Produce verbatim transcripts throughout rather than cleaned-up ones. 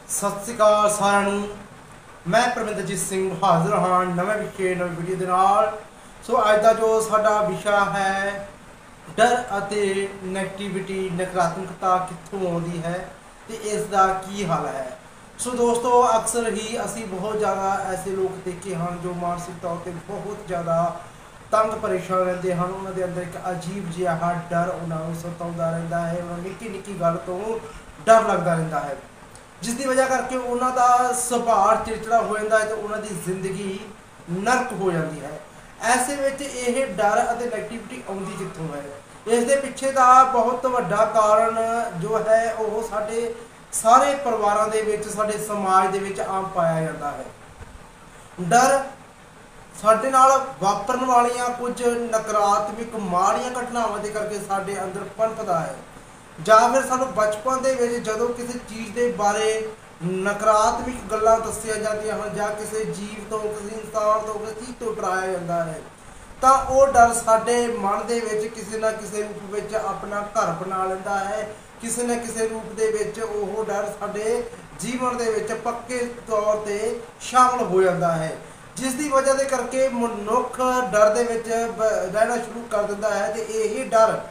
सत श्री अकाल सारिਆਂ ਨੂੰ। मैं परमिंदरजीत सिंह हाजिर हाँ नवे विषय नवी वीडियो के नाल। सो अज का जो साडा विषय है डर अते नैगेटिविटी नकारात्मकता कित्थों आउंदी है तो इसका की हल है। सो दोस्तों अक्सर ही असी बहुत ज़्यादा ऐसे लोग देखे हैं जो मानसिक तौर पर बहुत ज़्यादा तंग परेशान रहते हैं। उन्होंने अंदर एक अजीब जिहा डर उन्होंने सताउंदा रहिंदा है। उन्होंने निक्की निक्की गल तो डर लगता रहता है जिसकी वजह करके उन्होंने सुभाव चिड़चिड़ा हो जाता है तो उन्होंने जिंदगी नरक हो जाती है। ऐसे में ये डर और नैगेटिविटी आती कितों है, इसके पिछे का बहुत बड़ा कारण जो है वो साढ़े सारे परिवारों के साढ़े समाज के आम पाया जाता है। डर साढ़े नाल वापरन वालियां कुछ नकारात्मक माड़ियां घटनावां के करके साढ़े अंदर पनपदा है, ਜਾਂ फिर सानू बचपन ਦੇ ਵਿੱਚ ਜਦੋਂ ਕਿਸੇ ਚੀਜ਼ ਦੇ ਬਾਰੇ ਨਕਾਰਾਤਮਕ ਗੱਲਾਂ ਦੱਸੀਆਂ ਜਾਂਦੀਆਂ ਹਨ ਜਾਂ ਕਿਸੇ ਜੀਵ ਤੋਂ ਕਿਸੇ ਇਨਸਾਨ ਤੋਂ ਕਿਸੇ ਚੀਜ਼ ਤੋਂ ਡਰਾਇਆ ਜਾਂਦਾ ਹੈ ਤਾਂ ਉਹ ਡਰ ਸਾਡੇ ਮਨ ਦੇ ਵਿੱਚ ਕਿਸੇ ਨਾ ਕਿਸੇ ਰੂਪ ਵਿੱਚ ਆਪਣਾ ਘਰ ਬਣਾ ਲੈਂਦਾ ਹੈ। ਕਿਸੇ ਨਾ ਕਿਸੇ ਰੂਪ ਦੇ ਵਿੱਚ ਉਹ ਡਰ ਸਾਡੇ ਜੀਵਨ ਦੇ ਵਿੱਚ ਪੱਕੇ ਤੌਰ ਤੇ ਸ਼ਾਮਲ ਹੋ ਜਾਂਦਾ ਹੈ, ਜਿਸ ਦੀ ਵਜ੍ਹਾ ਦੇ ਕਰਕੇ ਮਨੁੱਖ ਡਰ ਦੇ ਵਿੱਚ ਰਹਿਣਾ ਸ਼ੁਰੂ ਕਰ ਦਿੰਦਾ ਹੈ ਤੇ ਇਹੀ ਡਰ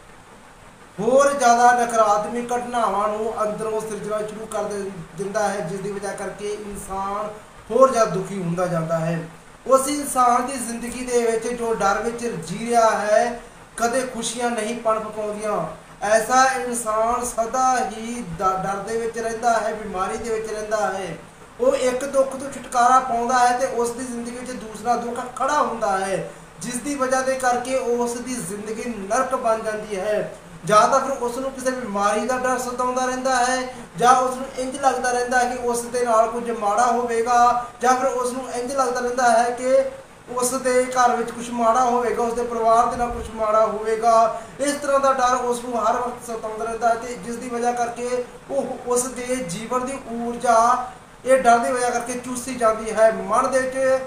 होर ज़्यादा नकारात्मक घटनावां अंदरों सिरजना शुरू कर दिंदा है, जिसकी वजह करके इंसान होर ज़्यादा दुखी होंदा जाता है। उस इंसान की जिंदगी दे विच जो डर विच जी रहा है कदे खुशियां नहीं पन पकाउंदियां। ऐसा इंसान सदा ही डर दे विच रहिंदा है, बीमारी दे विच रहिंदा है। वो एक दुख तो छुटकारा पाउंदा है तो उसकी जिंदगी विच दूसरा दुख खड़ा हुंदा है, जिसकी वजह दे करके उसकी जिंदगी नरक बन जाती है। ਜਾਂ ਤਾਂ ਫਿਰ ਉਸ ਨੂੰ ਕਿਸੇ ਬਿਮਾਰੀ ਦਾ ਡਰ ਸਤਾਉਂਦਾ ਰਹਿੰਦਾ ਹੈ ਜਾਂ ਉਸ ਨੂੰ ਇੰਜ ਲੱਗਦਾ ਰਹਿੰਦਾ ਹੈ ਕਿ ਉਸ ਦੇ ਨਾਲ ਕੁਝ ਮਾੜਾ ਹੋਵੇਗਾ ਜਾਂ ਫਿਰ ਉਸ ਨੂੰ ਇੰਜ ਲੱਗਦਾ ਰਹਿੰਦਾ ਹੈ ਕਿ ਉਸ ਦੇ ਘਰ ਵਿੱਚ ਕੁਝ ਮਾੜਾ ਹੋਵੇਗਾ, ਉਸ ਦੇ ਪਰਿਵਾਰ ਦੇ ਨਾਲ ਕੁਝ ਮਾੜਾ ਹੋਵੇਗਾ। ਇਸ ਤਰ੍ਹਾਂ ਦਾ ਡਰ ਉਸ ਨੂੰ ਹਰ ਵਕਤ ਸਤਾਉਂਦਾ ਰਹਿੰਦਾ ਹੈ ਤੇ ਜਿਸ ਦੀ ਵਜ੍ਹਾ ਕਰਕੇ ਉਹ ਉਸ ਦੇ ਜੀਵਨ ਦੀ ਊਰਜਾ ਇਹ ਡਰ ਦੀ ਵਜ੍ਹਾ ਕਰਕੇ ਚੂਸੀ ਜਾਂਦੀ ਹੈ। ਮਨ ਦੇ ਵਿੱਚ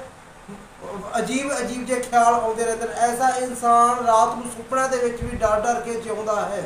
अजीब अजीब जे ख्याल आते रहते हैं। ऐसा इंसान रात को सुपने के भी डर डर के जिउंदा है।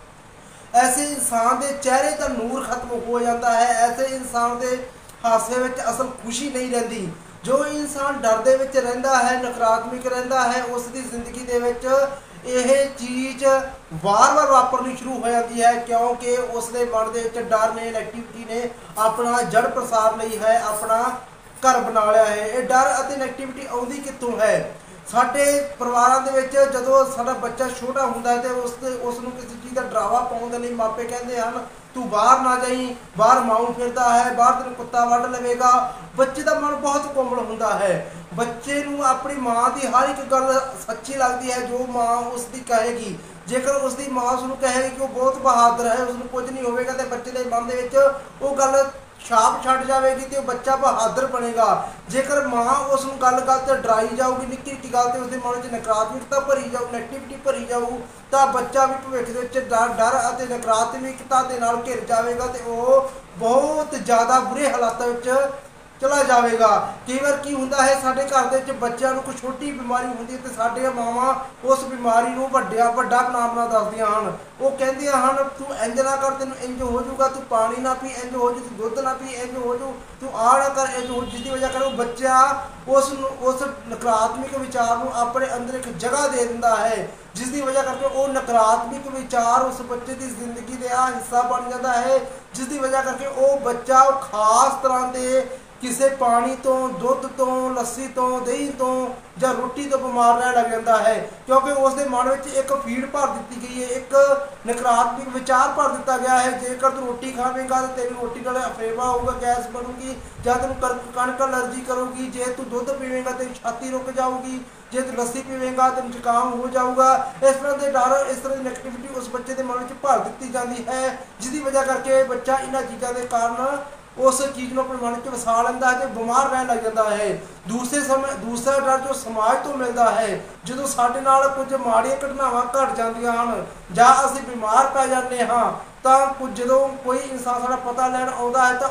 ऐसे इंसान के चेहरे का नूर खत्म हो जाता है। ऐसे इंसान के हादसे में असल खुशी नहीं रहती। जो इंसान डर दे विच रहिंदा है नकारात्मक रहिंदा है उसकी जिंदगी दे विच यह चीज़ बार बार वापरनी शुरू हो जाती है, क्योंकि उसके मन के डर ने नैगेटिविटी ने अपना जड़ प्रसार नहीं है, अपना घर बना लिया है। ये डर और नैगेटिविटी आउंदी कितों है, साडे परिवारों के विच जदों साडा बच्चा छोटा हुंदा है तो उस उसनूं किसी चीज़ का डरावा पाउण दे लई मापे कहंदे हन तू बाहर ना जाई, बाहर माऊ फिरदा है, बाहर तेन कुत्ता वढ़ लवेगा। बच्चे का मन बहुत कोमल हुंदा है, बच्चे नूं अपनी माँ की हर एक गल सच्ची लगती है जो माँ उसकी कहेगी। जेकर उसकी माँ उसनूं कहेगी कि वो बहुत बहादुर है, उसनूं कुछ नहीं होवेगा तो बच्चे के मन दे विच वो गल छाप छड़ जाएगी तो बच्चा बहादुर बनेगा। जेकर माँ उस गल गल से डराई जाऊगी निक्की निक्की गल से उसके मन में नकारात्मकता भरी जाऊ, नैगेटिविटी भरी जाऊ तो बच्चा भी भविष्य में डर डर और नकारात्मकता के नाल घिर जाएगा तो वह बहुत ज़्यादा बुरे हालातों चला जाएगा। कई बार की होंदा है साडे घर दे बच्चों को कोई छोटी बीमारी होंदी है तो साडियां मावां उस बीमारी नूं वड्डिया वड्डा नाम ना दसदियां हन। वो कहंदियां हन तू इंज ना कर, तैनूं इंज हो जाऊगा, तू पानी ना पी इंज हो जाऊ, तू दुध ना पी इंज हो जाऊ, तू आ ना कर इंज हो। जिसकी वजह कर बच्चा उस उस नकारात्मक विचार नूं अपने अंदर एक जगह दे दिंदा है, जिसकी वजह करके वो नकारात्मक विचार उस बच्चे की जिंदगी का हिस्सा बन जाता है। जिसकी वजह करके वो बच्चा खास तरह के किसी पानी तो दुध तो लस्सी तो दही तो या रोटी तो बीमार रहने लग जाता है, क्योंकि उसके मन में एक फीड भर दी गई है, एक नकारात्मक विचार भर दिता गया है। जेकर तू रोटी खावेगा तो तेरी रोटी का अफेवा होगा, गैस बनूगी, या तेन कणक एलर्जी करूगी। जे तू दुध पीवेगा तेरी छाती रुक जाऊगी, जे तू लस्सी पीवेगा तेन जुकाम हो जाऊगा। इस तरह के डर इस तरह की नैगेटिविटी उस बच्चे के मन में भर दी जाती है, जिसकी वजह करके बच्चा इन्होंने चीज़ों के कारण उस चीज़ को अपने मन में वसा लेंदा है तो बीमार रहने लग जाता है। दूसरे समय दूसरा डर जो समाज तो मिलता है, जो साडे नाल कुछ माड़ियां घटनावां घट जांदियां हन जां असीं बीमार पै जांदे हां तां कुछ जदों कोई इंसान साडा पता लैण आउंदा है तो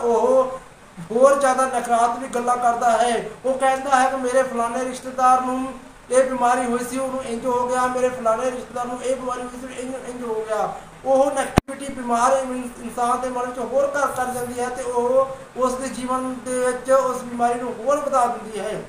वह होर ज़्यादा नकारात्मक गल्लां करदा है। वो कहता है कि मेरे फलाने रिश्तेदार नूं ये बीमारी हुई सी, उन्होंने इंज हो गया, मेरे फलाने रिश्तेदार को ये बीमारी हुई सी, इंज इंज हो गया। ਉਹ ਨੈਗੇਟਿਵਿਟੀ ਬਿਮਾਰ ਇਨਸਾਨ ਦੇ ਮਨ ਵਿੱਚ ਹੋਰ ਘਰ ਕਰ ਜਾਂਦੀ ਹੈ ਤੇ ਉਹ ਉਸ ਦੇ ਜੀਵਨ ਦੇ ਵਿੱਚ ਉਸ ਬਿਮਾਰੀ ਨੂੰ ਹੋਰ ਵਧਾ ਦਿੰਦੀ ਹੈ।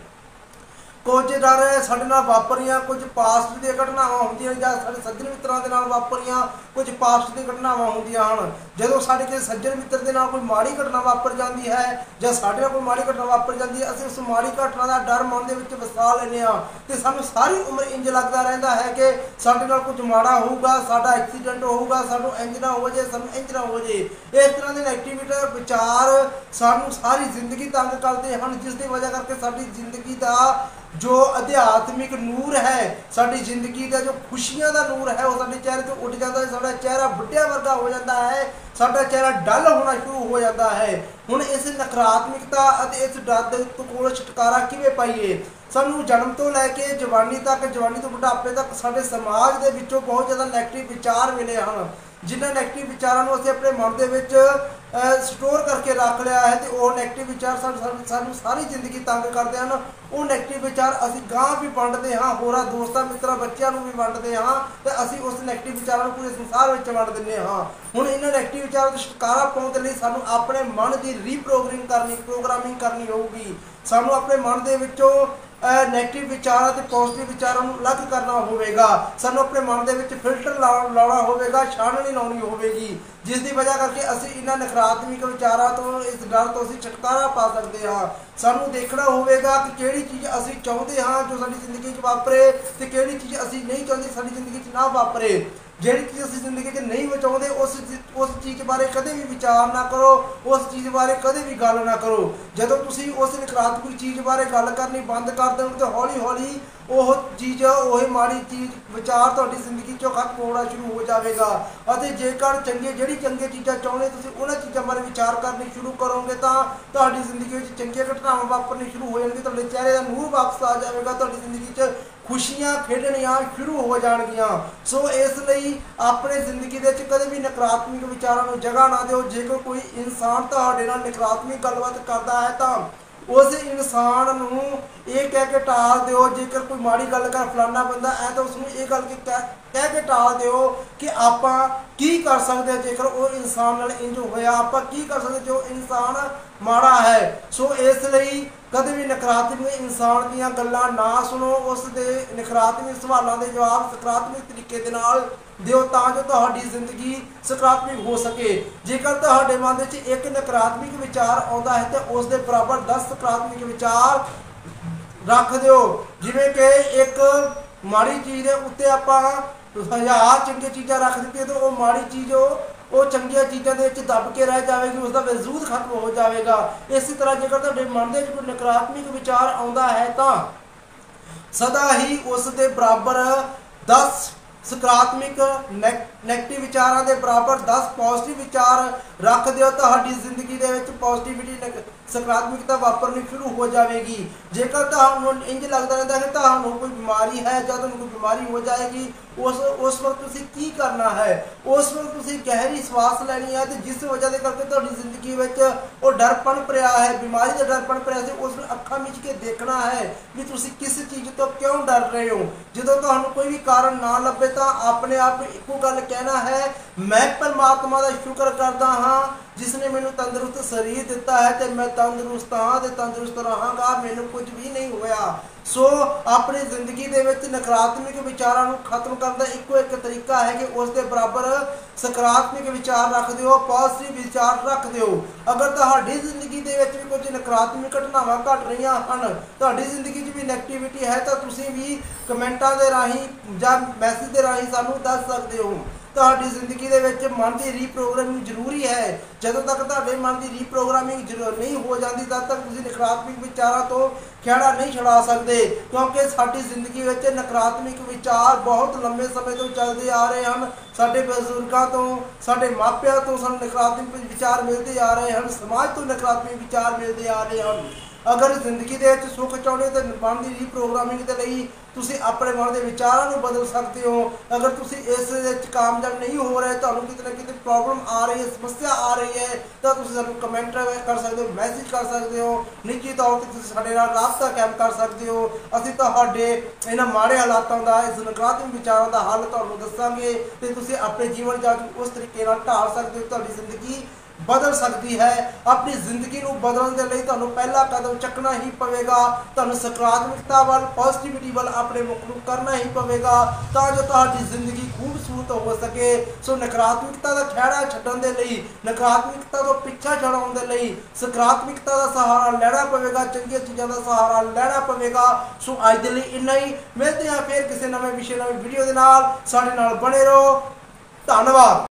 ਕੁਝ ਡਰ ਸਾਡੇ ਨਾਲ ਵਾਪਰੀਆਂ ਕੁਝ ਪਾਸਟ ਦੀਆਂ ਘਟਨਾਵਾਂ ਹੁੰਦੀਆਂ ਜਾਂ ਸਾਡੇ ਸੱਜਣ ਮਿੱਤਰਾਂ ਦੇ ਨਾਲ ਵਾਪਰੀਆਂ ਕੁਝ ਪਾਸਟ ਦੀਆਂ ਘਟਨਾਵਾਂ ਹੁੰਦੀਆਂ ਹਨ। ਜਦੋਂ ਸਾਡੇ ਕਿਸੇ ਸੱਜਣ ਮਿੱਤਰ ਦੇ ਨਾਲ ਕੋਈ ਮਾੜੀ ਘਟਨਾ ਵਾਪਰ ਜਾਂਦੀ ਹੈ ਜਾਂ ਸਾਡੇ ਨਾਲ ਕੋਈ ਮਾੜੀ ਘਟਨਾ ਵਾਪਰ ਜਾਂਦੀ ਹੈ, ਅਸੀਂ ਉਸ ਮਾੜੀ ਘਟਨਾ ਦਾ ਡਰ ਮਨ ਦੇ ਵਿੱਚ ਵਸਾ ਲੈਂਦੇ ਹਾਂ ਤੇ ਸਾਨੂੰ ਸਾਰੀ ਉਮਰ ਇੰਜ ਲੱਗਦਾ ਰਹਿੰਦਾ ਹੈ ਕਿ ਸਾਡੇ ਨਾਲ ਕੁਝ ਮਾੜਾ ਹੋਊਗਾ, ਸਾਡਾ ਐਕਸੀਡੈਂਟ ਹੋਊਗਾ, ਸਾਨੂੰ ਇੰਜ ਨਾ ਹੋ ਜਾਏ, ਸਾਨੂੰ ਇੰਜ ਨਾ ਹੋ ਜਾਏ। ਇਸ ਤਰ੍ਹਾਂ ਦੇ ਨੈਗੇਟਿਵ ਵਿਚਾਰ ਸਾਨੂੰ ਸਾਰੀ ਜ਼ਿੰਦਗੀ ਤੰਗ ਕਰਦੇ ਹਨ, ਜਿਸ ਦੀ ਵਜ੍ਹਾ ਕਰਕੇ ਸਾਡੀ ਜ਼ਿੰਦਗੀ ਦਾ जो अध्यात्मिक नूर है, साड़ी जिंदगी का जो खुशियां का नूर है वो साडे चेहरे तो उठ जाता है, साडा चेहरा बुढ़िया वर्गा हो जाता है, साडा चेहरा डल होना शुरू हो जाता है। हुण इस नकारात्मकता अते इस डर को छुटकारा किवें पाईए? सानू जन्म तो लैके जवानी तक, जवानी तो बुढ़ापे तक साडे समाज दे विचों बहुत ज़्यादा नैगेटिव विचार मिले हैं, जिन्हें नैगेटिव विचारों को असीं अपने मन दे विच स्टोर करके रख लिया है तो वह नैगेटिव विचार सानू सारी जिंदगी तंग करते हैं। वो नैगेटिव विचार असीं गांह भी वंडते हाँ, होर दोस्तों मित्रों बच्चों भी वंडते हाँ तो असीं उस नैगेटिव विचारों पूरे संसार में वंड दिंदे हाँ। हुण इन्हां नैगेटिव विचारों तो छुटकारा पाउण दे लई सानू अपने मन की रीप्रोग्रामिंग करनी प्रोग्रामिंग करनी होगी। सानू अपने मन दे विचों नैगेटिव विचार ते पॉजिटिव विचारों अलग करना होगा। सानू अपने मन दे विच फिल्टर ला लाना होगा, छाननी लानी होगी, जिस की वजह करके असीं इन्हां नकारात्मक विचारों तो इस डर तो असीं छुटकारा पा सकते हाँ। सानू देखना होगा कि किहड़ी चीज़ असीं चाहुंदे हाँ जो साडी जिंदगी च वापरे ते किहड़ी चीज़ असीं नहीं चाहुंदे साडी जिंदगी च ना वापरे। जिहड़ी चीज़ असीं जिंदगी च नहीं चाहुंदे उस उस चीज़ बारे कदे भी विचार ना करो, उस चीज़ बारे कदे भी गल ना करो। जदों तुसीं उस नकारात्मक चीज़ बारे गल करनी बंद कर देवोगे तो हौली हौली वह चीज़ वही माड़ी चीज़ विचार तुहाडी जिंदगी चों खत्म होना शुरू हो जाएगा। और जेकर चंगे जिहड़ी चंगी चीज़ां चाहुंदे तुसीं उन्हां चीज़ां बारे विचार करनी शुरू करोगे तो तुहाडी जिंदगी में चंगियां घटनावां वापरनी शुरू हो जाएगी, तुहाडे चेहरे का नूर वापस आ जाएगा, तुहाडी जिंदगी च खुशियां खेडणियां शुरू हो जाणगियां। सो इसलिए अपने जिंदगी दे विच कदे भी नकारात्मक विचारों को जगह ना दिओ। जेकर कोई इंसान तुहाडे नाल नकारात्मक गलबात करदा है तो उस इंसान नूं ये कह के टाल दिओ, जेकर कोई माड़ी गल कर फलाना बंदा है तो उसनूं ये गल के कह कह के टाल दिओ कि आपां की कर सकते जेकर वो इंसान नाल इंज होया, आपां की कर सकते जो इंसान माड़ा है। सो इसलिए कदे भी नकारात्मक इंसान दीयां गल्लां ना सुनो, उस दे नकारात्मक सवालों के जवाब सकारात्मक तरीके दे नाल दिओ तां जो तुहाडी जिंदगी सकारात्मक हो सके। जेकर तुहाडे मन विच एक नकारात्मक विचार आउंदा है तो उस दे बराबर दस सकारात्मक विचार रख दिओ। जिवें कि एक माड़ी चीज़ दे उत्ते आपां हज़ार चंगी चीज़ां रख दित्तियां तो वह माड़ी चीज़ वो चंगिया चीज़ों के दब के रह जाएगी, उसका वजूद खत्म हो जाएगा। इसी तरह जेकर तुहाडे मन दे विच कोई नकारात्मक विचार आउंदा है तो सदा ही उस दे बराबर दस सकारात्मक नैगेटिव विचारों के बराबर दस पॉजिटिव विचार रख दिओ। तुहाडी जिंदगी दे विच पॉजिटिविटी सकारात्मकता वापरनी शुरू हो जाएगी। जेकर तुहानूं इंज लगता रहता है कि तुहानूं कोई बीमारी है, जब तुहानूं कोई बीमारी हो जाएगी उस उस वक्त तुसीं की करना है, उस वक्त तुसीं गहरी श्वास लैनी है। तो जिस वजह से करके तुहाडी जिंदगी में वो डर पनपरिया है, बीमारी का डर पनपरिया से उस अखां मीच के देखना है भी तुसीं किस चीज़ तो क्यों डर रहे हो। जो तुहानूं कोई भी कारण ना लभे तो अपने आप इक्को गल कहना है, मैं परमात्मा का शुक्र करता हाँ जिसने मैनू तंदुरुस्त शरीर दिता है तो मैं तंदुरुस्त हाँ तो तंदुरुस्त रहांगा, मैनू कुछ भी नहीं होया। सो अपनी जिंदगी दे विच नकारात्मक विचारों को खत्म करने का इक्को एक तरीका है कि उस दे बराबर सकारात्मक विचार रख दिओ, पॉजिटिव विचार रख दिओ। अगर तुहाडी जिंदगी दे विच भी कुछ नकारात्मक घटनावां घट रहीआं हन, तुहाडी जिंदगी च भी नैगेटिविटी है तो तुसीं भी कमेंटां दे राहीं जां मैसेज दे राहीं सानूं दस सकदे हो। तुहाडी जिंदगी दे विच मन की रीप्रोग्रामिंग जरूरी है। जदों तक तुहाडे मन की रीप्रोग्रामिंग नहीं हो जाती तद तक तुसीं नकारात्मक विचारों तो खेड़ा नहीं छुड़ा सकते, क्योंकि साडी जिंदगी विच नकारात्मक विचार बहुत लंबे समय तो चलते आ रहे हैं। साडे बजुर्गों तो साडे मापिਆਂ तो सानूं नकारात्मक विचार मिलते आ रहे हैं, समाज तो नकारात्मक विचार मिलते आ रहे हैं। अगर जिंदगी ਦੇ ਵਿੱਚ ਸੁੱਖ ਚਾਹੁੰਦੇ ਤਾਂ ਮਨ ਦੀ ਰੀਪ੍ਰੋਗਰਾਮਿੰਗ ਦੇ ਲਈ ਤੁਸੀਂ ਆਪਣੇ ਮਨ ਦੇ ਵਿਚਾਰਾਂ ਨੂੰ ਬਦਲ ਸਕਦੇ ਹੋ। ਅਗਰ ਤੁਸੀਂ ਇਸ ਵਿੱਚ ਕਾਮਯਾਬ ਨਹੀਂ ਹੋ ਰਹੇ, ਤੁਹਾਨੂੰ ਕਿਤੇ ਨਾ ਕਿਤੇ ਪ੍ਰੋਬਲਮ ਆ ਰਹੀ ਹੈ, ਸਮੱਸਿਆ ਆ ਰਹੀ ਹੈ, ਤਾਂ ਤੁਸੀਂ ਸਾਨੂੰ ਕਮੈਂਟ ਕਰ ਸਕਦੇ ਹੋ, ਮੈਸੇਜ ਕਰ ਸਕਦੇ ਹੋ, ਨਿੱਜੀ ਤੌਰ ਤੇ ਤੁਸੀਂ ਸਾਡੇ ਨਾਲ ਰਾਬਤਾ ਕਾਇਮ ਕਰ ਸਕਦੇ ਹੋ। ਅਸੀਂ ਤੁਹਾਡੇ ਇਹਨਾਂ ਮਾੜੇ ਹਾਲਾਤਾਂ ਦਾ, ਇਸ ਨਕਾਰਾਤਮਕ ਵਿਚਾਰਾਂ ਦਾ ਹੱਲ ਤੁਹਾਨੂੰ ਦੱਸਾਂਗੇ ਤੇ ਤੁਸੀਂ ਆਪਣੇ ਜੀਵਨ ਜਾਂਚ ਉਸ ਤਰੀਕੇ ਨਾਲ ਢਾਲ ਸਕਦੇ ਹੋ, ਤੁਹਾਡੀ ਜ਼ਿੰਦਗੀ बदल सकती है। अपनी जिंदगी को बदलने के लिए तुहानू पहला कदम चकना ही पवेगा, तुहानू सकारात्मकता वाल पॉजिटिविटी वाल अपने मुख को करना ही पवेगा तां जो तुहाडी जिंदगी खूबसूरत हो सके। सो नकारात्मकता का खैड़ा छड्डण दे लई, नकारात्मकता तो पिछा छुड़ाउण दे लई सकारात्मकता का सहारा लेना पवेगा, चंगी चीज़ों का सहारा लेना पवेगा। सो अज दे लई इन्ना ही, मिलते हैं फिर किसी नवे विषय नवी वीडियो दे नाल। साडे नाल बने रहो। धन्यवाद।